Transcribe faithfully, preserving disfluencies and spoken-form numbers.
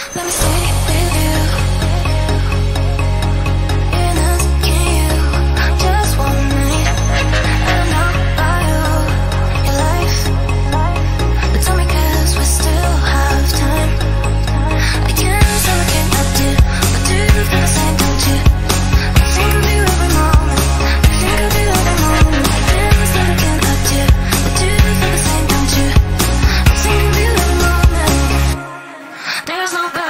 Let me stay with you. You're not taking you just one night. I don't know about you, your life, but tell me 'cause we still have time. I can't say I can't help you, but do you feel the same, don't you? I think of you every moment. I think of you every moment. I can't say I can't help you, but do you feel the same, don't you? I think of you every moment. There's no